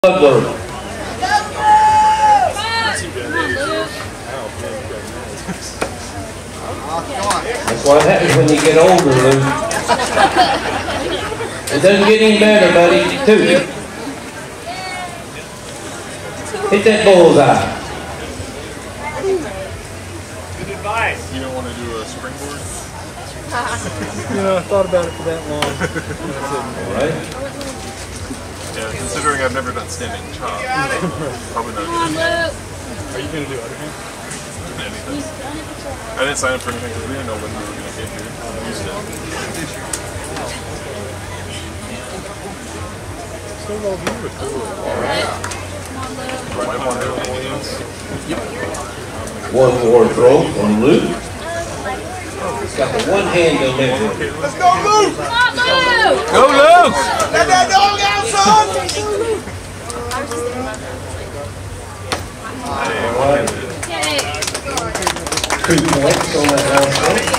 Bludworth. That's what happens when you get older, Luke. It doesn't get any better, buddy. Two. Hit that bullseye. Good advice. You don't want to do a springboard? I thought about it for that long. All right. Yeah, considering I've never done standing chop. Probably not. Are you going to do other things? Anything. I didn't sign up for anything because we didn't know when we were going to get here. So well beautiful. One more throw from Luke. He's got the one hand delivery. Let's go, Luke! Come on, Luke! Go, Luke! Let that dog out, son! 2 points on that last one.